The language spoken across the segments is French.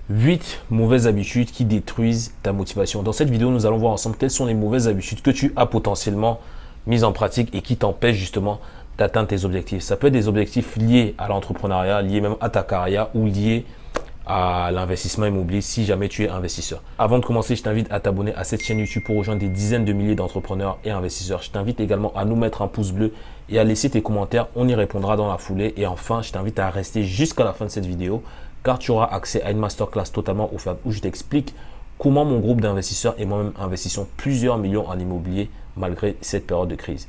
8 mauvaises habitudes qui détruisent ta motivation. Dans cette vidéo, nous allons voir ensemble quelles sont les mauvaises habitudes que tu as potentiellement mises en pratique et qui t'empêchent justement d'atteindre tes objectifs. Ça peut être des objectifs liés à l'entrepreneuriat, liés même à ta carrière ou liés à l'investissement immobilier si jamais tu es investisseur. Avant de commencer, je t'invite à t'abonner à cette chaîne YouTube pour rejoindre des dizaines de milliers d'entrepreneurs et investisseurs. Je t'invite également à nous mettre un pouce bleu et à laisser tes commentaires. On y répondra dans la foulée. Et enfin, je t'invite à rester jusqu'à la fin de cette vidéo car tu auras accès à une masterclass totalement offerte où je t'explique comment mon groupe d'investisseurs et moi-même investissons plusieurs millions en immobilier malgré cette période de crise.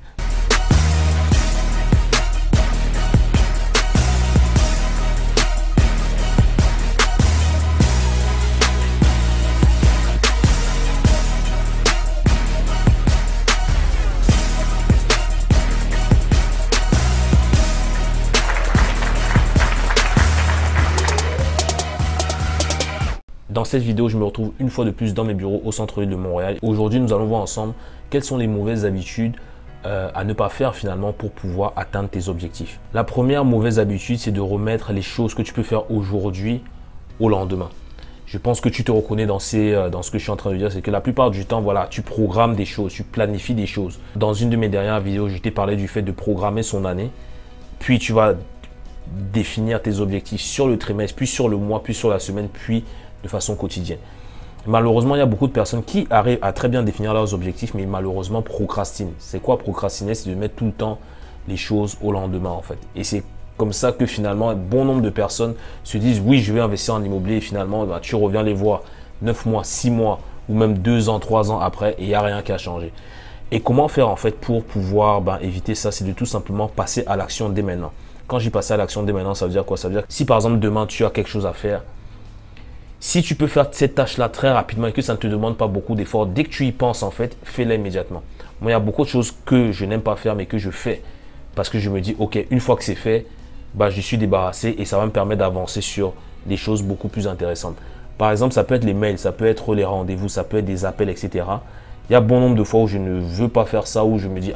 Dans cette vidéo, je me retrouve une fois de plus dans mes bureaux au centre-ville de Montréal. Aujourd'hui, nous allons voir ensemble quelles sont les mauvaises habitudes à ne pas faire finalement pour pouvoir atteindre tes objectifs. La première mauvaise habitude, c'est de remettre les choses que tu peux faire aujourd'hui au lendemain. Je pense que tu te reconnais dans ce que je suis en train de dire, c'est que la plupart du temps, voilà, tu programmes des choses, tu planifies des choses. Dans une de mes dernières vidéos, je t'ai parlé du fait de programmer son année, puis tu vas définir tes objectifs sur le trimestre, puis sur le mois, puis sur la semaine, puis de façon quotidienne. Malheureusement, il y a beaucoup de personnes qui arrivent à très bien définir leurs objectifs, mais malheureusement procrastinent. C'est quoi procrastiner? C'est de mettre tout le temps les choses au lendemain en fait. Et c'est comme ça que finalement, un bon nombre de personnes se disent oui, je vais investir en immobilier et finalement, tu reviens les voir 9 mois, 6 mois ou même 2 ans, 3 ans après et il n'y a rien qui a changé. Et comment faire en fait pour pouvoir éviter ça? C'est de tout simplement passer à l'action dès maintenant. Quand j'y passe à l'action dès maintenant, ça veut dire quoi? Ça veut dire que si par exemple demain tu as quelque chose à faire, si tu peux faire cette tâche-là très rapidement et que ça ne te demande pas beaucoup d'efforts, dès que tu y penses, en fait, fais-la immédiatement. Moi, il y a beaucoup de choses que je n'aime pas faire, mais que je fais parce que je me dis, OK, une fois que c'est fait, je suis débarrassé et ça va me permettre d'avancer sur des choses beaucoup plus intéressantes. Par exemple, ça peut être les mails, ça peut être les rendez-vous, ça peut être des appels, etc. Il y a bon nombre de fois où je ne veux pas faire ça, où je me dis,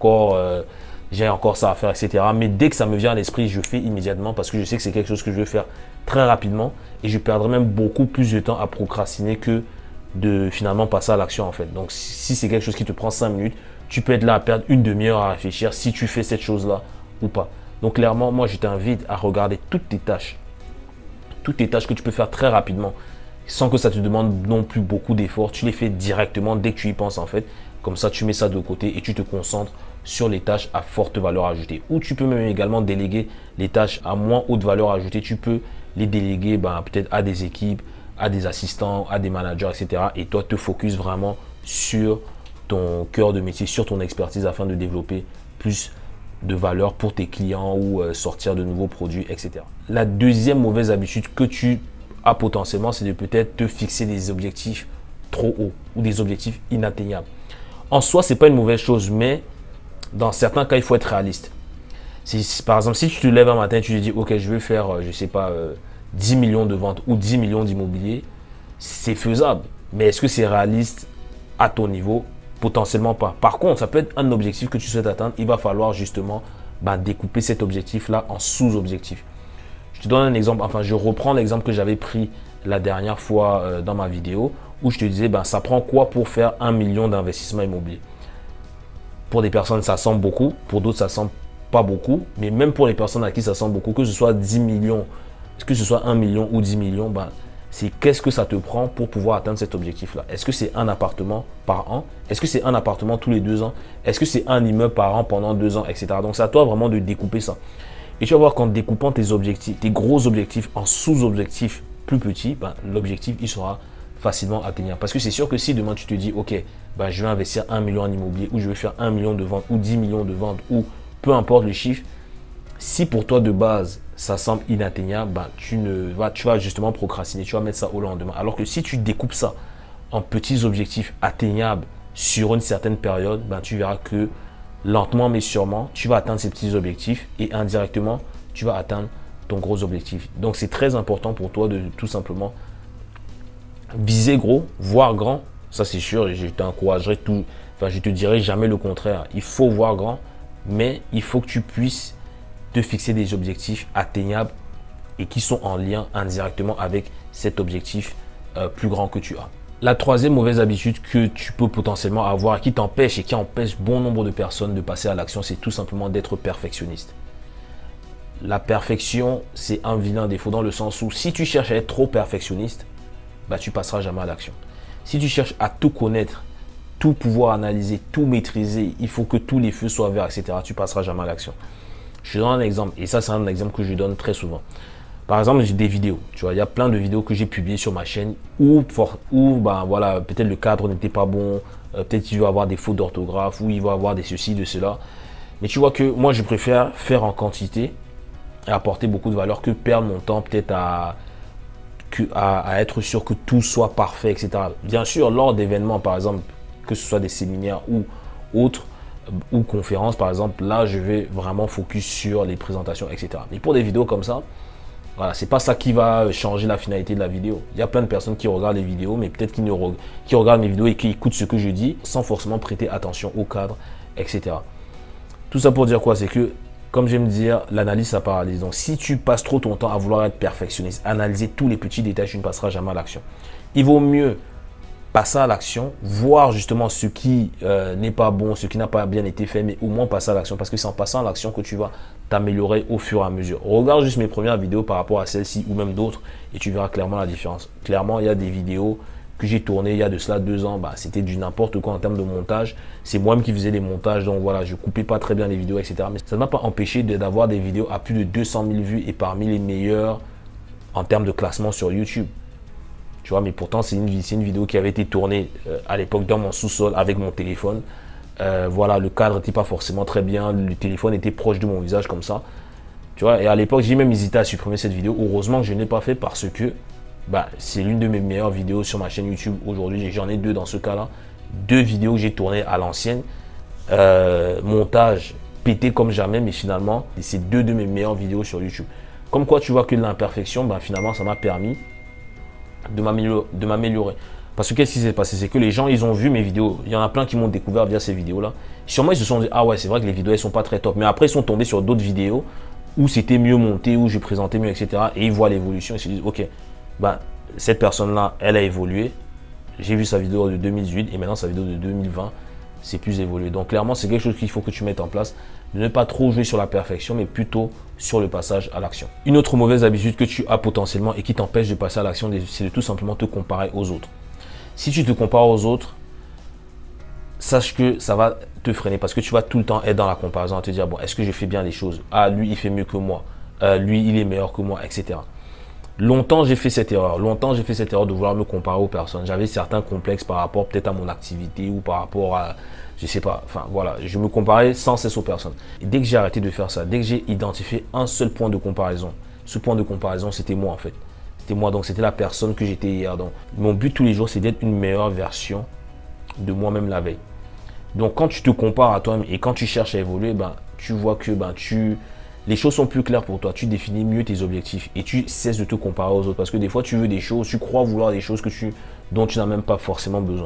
j'ai encore ça à faire, etc. Mais dès que ça me vient à l'esprit, je fais immédiatement parce que je sais que c'est quelque chose que je veux faire très rapidement et je perdrai même beaucoup plus de temps à procrastiner que de finalement passer à l'action en fait. Donc si c'est quelque chose qui te prend 5 minutes, tu peux être là à perdre une demi-heure à réfléchir si tu fais cette chose-là ou pas. Donc clairement, moi je t'invite à regarder toutes tes tâches que tu peux faire très rapidement sans que ça te demande non plus beaucoup d'efforts. Tu les fais directement dès que tu y penses en fait. Comme ça, tu mets ça de côté et tu te concentres sur les tâches à forte valeur ajoutée. Ou tu peux même également déléguer les tâches à moins haute valeur ajoutée. Tu peux les déléguer peut-être à des équipes, à des assistants, à des managers, etc. Et toi, te focus vraiment sur ton cœur de métier, sur ton expertise afin de développer plus de valeur pour tes clients ou sortir de nouveaux produits, etc. La deuxième mauvaise habitude que tu as potentiellement, c'est de peut-être te fixer des objectifs trop hauts ou des objectifs inatteignables. En soi, ce n'est pas une mauvaise chose, mais dans certains cas, il faut être réaliste. Par exemple, si tu te lèves un matin et tu te dis, OK, je vais faire, je ne sais pas, 10 millions de ventes ou 10 millions d'immobilier, c'est faisable. Mais est-ce que c'est réaliste à ton niveau? Potentiellement pas. Par contre, ça peut être un objectif que tu souhaites atteindre. Il va falloir justement découper cet objectif-là en sous-objectifs. Je te donne un exemple, je reprends l'exemple que j'avais pris la dernière fois dans ma vidéo où je te disais, ça prend quoi pour faire 1 million d'investissements immobiliers? Pour des personnes, ça semble beaucoup. Pour d'autres, ça semble pas beaucoup. Mais même pour les personnes à qui ça semble beaucoup, que ce soit 10 millions, que ce soit 1 million ou 10 millions, c'est qu'est-ce que ça te prend pour pouvoir atteindre cet objectif-là? Est-ce que c'est un appartement par an? Est-ce que c'est un appartement tous les 2 ans? Est-ce que c'est un immeuble par an pendant 2 ans, etc. Donc, c'est à toi vraiment de découper ça. Et tu vas voir qu'en découpant tes objectifs, tes gros objectifs en sous-objectifs plus petits, l'objectif, il sera facilement atteignable. Parce que c'est sûr que si demain tu te dis, OK, je vais investir 1 million en immobilier ou je vais faire 1 million de ventes ou 10 millions de ventes ou peu importe le chiffre, si pour toi de base, ça semble inatteignable, tu vas justement procrastiner, tu vas mettre ça au lendemain. Alors que si tu découpes ça en petits objectifs atteignables sur une certaine période, tu verras que lentement mais sûrement, tu vas atteindre ces petits objectifs et indirectement, tu vas atteindre ton gros objectif. Donc, c'est très important pour toi de tout simplement viser gros, voir grand. Ça, c'est sûr, et je t'encouragerai je te dirai jamais le contraire. Il faut voir grand, mais il faut que tu puisses te fixer des objectifs atteignables et qui sont en lien indirectement avec cet objectif plus grand que tu as. La troisième mauvaise habitude que tu peux potentiellement avoir, qui t'empêche et qui empêche bon nombre de personnes de passer à l'action, c'est tout simplement d'être perfectionniste. La perfection, c'est un vilain défaut dans le sens où si tu cherches à être trop perfectionniste, bah, tu passeras jamais à l'action. Si tu cherches à tout connaître, tout pouvoir analyser, tout maîtriser, il faut que tous les feux soient verts, etc., tu passeras jamais à l'action. Je te donne un exemple, et ça c'est un exemple que je donne très souvent. Par exemple, j'ai des vidéos, tu vois, il y a plein de vidéos que j'ai publiées sur ma chaîne où ben, voilà, peut-être le cadre n'était pas bon, peut-être qu'il va y avoir des fautes d'orthographe, ou il va y avoir des ceci, de cela. Mais tu vois que moi, je préfère faire en quantité et apporter beaucoup de valeur que perdre mon temps peut-être à être sûr que tout soit parfait, etc. Bien sûr, lors d'événements, par exemple, que ce soit des séminaires ou autres, ou conférences, par exemple, là, je vais vraiment focus sur les présentations, etc. Mais pour des vidéos comme ça, voilà, c'est pas ça qui va changer la finalité de la vidéo. Il y a plein de personnes qui regardent les vidéos, mais peut-être qui regardent mes vidéos et qui écoutent ce que je dis sans forcément prêter attention au cadre, etc. Tout ça pour dire quoi? C'est que, comme j'aime dire, l'analyse, ça paralyse. Donc, si tu passes trop ton temps à vouloir être perfectionniste, analyser tous les petits détails, tu ne passeras jamais à l'action. Il vaut mieux passer à l'action, voir justement ce qui n'est pas bon, ce qui n'a pas bien été fait, mais au moins passer à l'action, parce que c'est en passant à l'action que tu vas t'améliorer au fur et à mesure. Regarde juste mes premières vidéos par rapport à celle-ci ou même d'autres et tu verras clairement la différence. Clairement, il y a des vidéos que j'ai tournées il y a de cela 2 ans, bah, c'était du n'importe quoi en termes de montage. C'est moi-même qui faisais les montages, donc voilà, je coupais pas très bien les vidéos, etc. Mais ça ne m'a pas empêché d'avoir des vidéos à plus de 200 000 vues et parmi les meilleures en termes de classement sur YouTube. Tu vois, mais pourtant, c'est une vidéo qui avait été tournée à l'époque dans mon sous-sol avec mon téléphone. Voilà, le cadre n'était pas forcément très bien. Le téléphone était proche de mon visage comme ça. Tu vois, et à l'époque, j'ai même hésité à supprimer cette vidéo. Heureusement que je ne l'ai pas fait parce que bah, c'est l'une de mes meilleures vidéos sur ma chaîne YouTube aujourd'hui. J'en ai 2 dans ce cas-là. 2 vidéos que j'ai tournées à l'ancienne. Montage pété comme jamais, mais finalement, c'est 2 de mes meilleures vidéos sur YouTube. Comme quoi, tu vois que l'imperfection, bah, finalement, ça m'a permis de m'améliorer. Parce que qu'est-ce qui s'est passé? C'est que les gens, ils ont vu mes vidéos. Il y en a plein qui m'ont découvert via ces vidéos-là. Sûrement, ils se sont dit, ah ouais, c'est vrai que les vidéos, elles sont pas très top. Mais après, ils sont tombés sur d'autres vidéos où c'était mieux monté, où je présentais mieux, etc. Et ils voient l'évolution. Ils se disent, ok, bah, cette personne-là, elle a évolué. J'ai vu sa vidéo de 2018 et maintenant sa vidéo de 2020, c'est plus évolué. Donc clairement, c'est quelque chose qu'il faut que tu mettes en place. De ne pas trop jouer sur la perfection, mais plutôt sur le passage à l'action. Une autre mauvaise habitude que tu as potentiellement et qui t'empêche de passer à l'action, c'est de tout simplement te comparer aux autres. Si tu te compares aux autres, sache que ça va te freiner parce que tu vas tout le temps être dans la comparaison, à te dire, bon, est-ce que je fais bien les choses? Ah, lui, il fait mieux que moi. Lui, il est meilleur que moi, etc. Longtemps, j'ai fait cette erreur. Longtemps, j'ai fait cette erreur de vouloir me comparer aux personnes. J'avais certains complexes par rapport peut-être à mon activité ou par rapport à, je sais pas, enfin voilà, je me comparais sans cesse aux personnes. Et dès que j'ai arrêté de faire ça, dès que j'ai identifié un seul point de comparaison, ce point de comparaison, c'était moi en fait. C'était moi, donc c'était la personne que j'étais hier. Donc mon but tous les jours, c'est d'être une meilleure version de moi-même la veille. Donc quand tu te compares à toi-même et quand tu cherches à évoluer, ben, tu vois que les choses sont plus claires pour toi, tu définis mieux tes objectifs et tu cesses de te comparer aux autres parce que des fois tu veux des choses, tu crois vouloir des choses dont tu n'as même pas forcément besoin.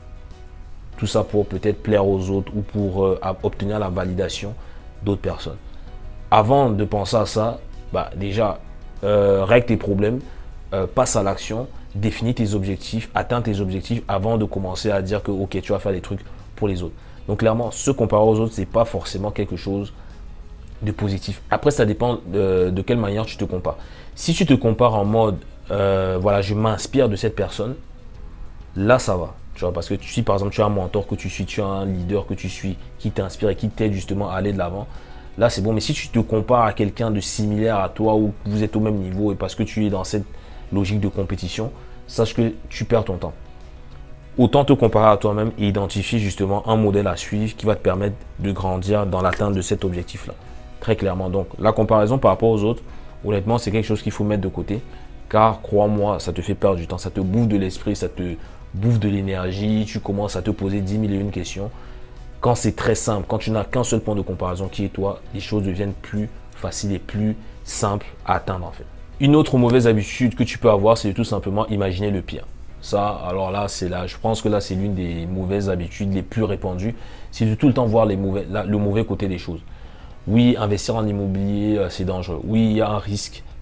Tout ça pour peut-être plaire aux autres ou pour obtenir la validation d'autres personnes. Avant de penser à ça, bah, déjà, règle tes problèmes, passe à l'action, définis tes objectifs, atteins tes objectifs avant de commencer à dire que ok, tu vas faire des trucs pour les autres. Donc clairement, se comparer aux autres, c'est pas forcément quelque chose de positif. Après, ça dépend de quelle manière tu te compares. Si tu te compares en mode, voilà, je m'inspire de cette personne, là, ça va. Tu vois, parce que si par exemple, tu as un mentor que tu suis, tu as un leader que tu suis, qui t'inspire et qui t'aide justement à aller de l'avant, là, c'est bon. Mais si tu te compares à quelqu'un de similaire à toi ou vous êtes au même niveau et parce que tu es dans cette logique de compétition, sache que tu perds ton temps. Autant te comparer à toi-même et identifier justement un modèle à suivre qui va te permettre de grandir dans l'atteinte de cet objectif-là. Très clairement. Donc, la comparaison par rapport aux autres, honnêtement, c'est quelque chose qu'il faut mettre de côté. Car, crois-moi, ça te fait perdre du temps. Ça te bouffe de l'esprit, ça te bouffe de l'énergie. Tu commences à te poser 10 000 et une questions. Quand c'est très simple, quand tu n'as qu'un seul point de comparaison qui est toi, les choses deviennent plus faciles et plus simples à atteindre en fait. Une autre mauvaise habitude que tu peux avoir, c'est de tout simplement imaginer le pire. Ça, alors là, je pense que là, c'est l'une des mauvaises habitudes les plus répandues. C'est de tout le temps voir le mauvais côté des choses. Oui, investir en immobilier, c'est dangereux. Oui, il y a un risque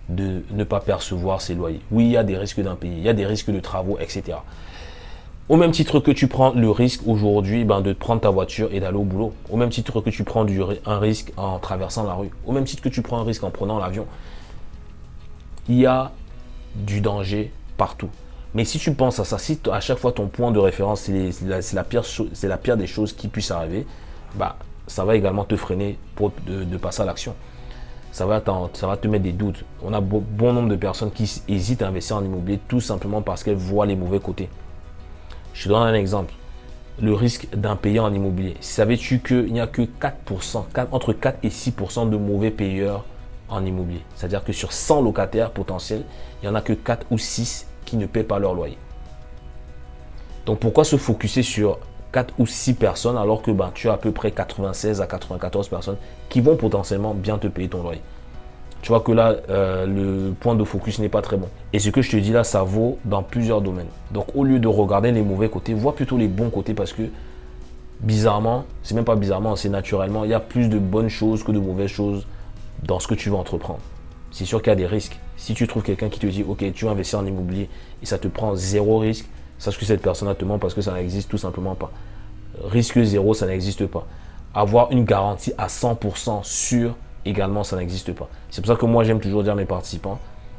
de ne pas percevoir ses loyers. Oui, il y a des risques d'impayés, il y a des risques de travaux, etc. Au même titre que tu prends le risque aujourd'hui de prendre ta voiture et d'aller au boulot. Au même titre que tu prends un risque en traversant la rue. Au même titre que tu prends un risque en prenant l'avion. Il y a du danger partout. Mais si tu penses à ça, si à chaque fois ton point de référence, c'est la pire des choses qui puissent arriver, ça va également te freiner de passer à l'action. Ça va te mettre des doutes. On a bon nombre de personnes qui hésitent à investir en immobilier tout simplement parce qu'elles voient les mauvais côtés. Je te donne un exemple. Le risque d'impayé en immobilier. Savais-tu qu'il n'y a que 4%, entre 4 et 6% de mauvais payeurs en immobilier? C'est-à-dire que sur 100 locataires potentiels, il n'y en a que 4 ou 6 qui ne paient pas leur loyer. Donc pourquoi se focuser sur 4 ou 6 personnes alors que tu as à peu près 96 à 94 personnes qui vont potentiellement bien te payer ton loyer? Tu vois que là, le point de focus n'est pas très bon. Et ce que je te dis là, ça vaut dans plusieurs domaines. Donc, au lieu de regarder les mauvais côtés, vois plutôt les bons côtés parce que, bizarrement, c'est même pas bizarrement, c'est naturellement, il y a plus de bonnes choses que de mauvaises choses dans ce que tu vas entreprendre. C'est sûr qu'il y a des risques. Si tu trouves quelqu'un qui te dit, OK, tu vas investir en immobilier et ça te prend 0 risque, sache que cette personne te ment parce que ça n'existe tout simplement pas. Risque 0, ça n'existe pas. Avoir une garantie à 100% sûre, également, ça n'existe pas. C'est pour ça que moi, j'aime toujours dire à mes participants,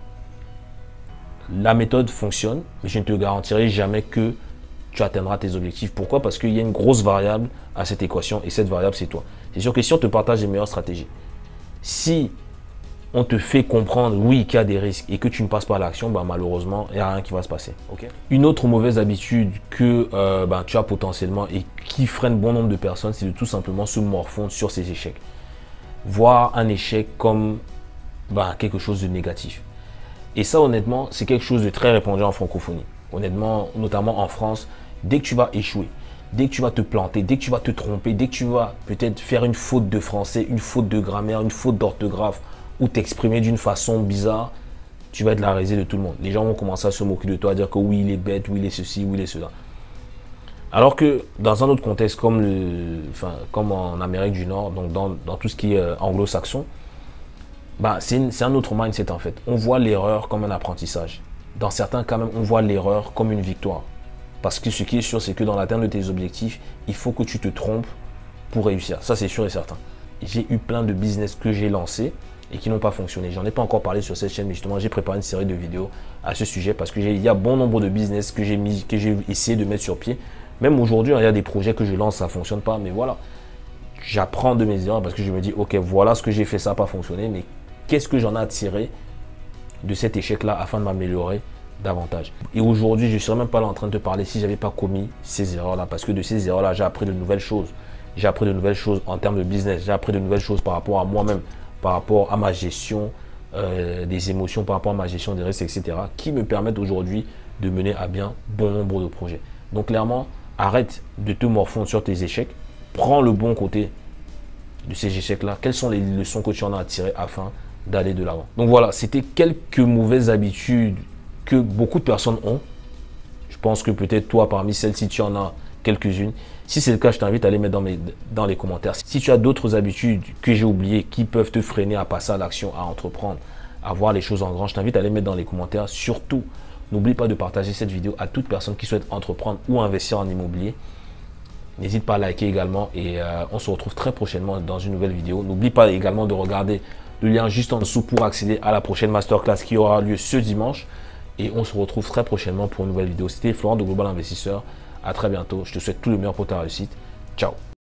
la méthode fonctionne, mais je ne te garantirai jamais que tu atteindras tes objectifs. Pourquoi? Parce qu'il y a une grosse variable à cette équation et cette variable, c'est toi. C'est sûr que si on te partage les meilleures stratégies, si on te fait comprendre, oui, qu'il y a des risques et que tu ne passes pas à l'action, malheureusement, il n'y a rien qui va se passer. Okay? Une autre mauvaise habitude que tu as potentiellement et qui freine bon nombre de personnes, c'est de tout simplement se morfondre sur ses échecs. Voir un échec comme quelque chose de négatif. Et ça, honnêtement, c'est quelque chose de très répandu en francophonie. Honnêtement, notamment en France, dès que tu vas échouer, dès que tu vas te planter, dès que tu vas te tromper, dès que tu vas peut-être faire une faute de français, une faute de grammaire, une faute d'orthographe ou t'exprimer d'une façon bizarre, tu vas être la risée de tout le monde. Les gens vont commencer à se moquer de toi, à dire que oui, il est bête, oui, il est ceci, oui, il est cela. Alors que dans un autre contexte, comme en Amérique du Nord, donc dans tout ce qui est anglo-saxon, c'est un autre mindset en fait. On voit l'erreur comme un apprentissage. Dans certains cas même, on voit l'erreur comme une victoire. Parce que ce qui est sûr, c'est que dans l'atteinte de tes objectifs, il faut que tu te trompes pour réussir. Ça, c'est sûr et certain. J'ai eu plein de business que j'ai lancés et qui n'ont pas fonctionné. J'en ai pas encore parlé sur cette chaîne, mais justement, j'ai préparé une série de vidéos à ce sujet parce qu'il y a bon nombre de business que j'ai essayé de mettre sur pied. Même aujourd'hui, il y a des projets que je lance, ça ne fonctionne pas, mais voilà. J'apprends de mes erreurs parce que je me dis, OK, voilà ce que j'ai fait, ça n'a pas fonctionné, mais qu'est-ce que j'en ai à tirer de cet échec-là afin de m'améliorer davantage. Et aujourd'hui, je ne serais même pas là en train de te parler si je n'avais pas commis ces erreurs-là, parce que de ces erreurs-là, j'ai appris de nouvelles choses. J'ai appris de nouvelles choses en termes de business, j'ai appris de nouvelles choses par rapport à moi-même, par rapport à ma gestion des émotions, par rapport à ma gestion des risques, etc., qui me permettent aujourd'hui de mener à bien bon nombre de projets. Donc clairement, arrête de te morfondre sur tes échecs. Prends le bon côté de ces échecs-là. Quelles sont les leçons que tu en as à tirer afin d'aller de l'avant? Donc voilà, c'était quelques mauvaises habitudes que beaucoup de personnes ont. Je pense que peut-être toi, parmi celles-ci, tu en as quelques-unes. Si c'est le cas, je t'invite à les mettre dans les commentaires. Si tu as d'autres habitudes que j'ai oubliées qui peuvent te freiner à passer à l'action, à entreprendre, à voir les choses en grand, je t'invite à les mettre dans les commentaires. Surtout, n'oublie pas de partager cette vidéo à toute personne qui souhaite entreprendre ou investir en immobilier. N'hésite pas à liker également et on se retrouve très prochainement dans une nouvelle vidéo. N'oublie pas également de regarder le lien juste en dessous pour accéder à la prochaine masterclass qui aura lieu ce dimanche. Et on se retrouve très prochainement pour une nouvelle vidéo. C'était Florent de Global Investisseur. À très bientôt. Je te souhaite tout le meilleur pour ta réussite. Ciao.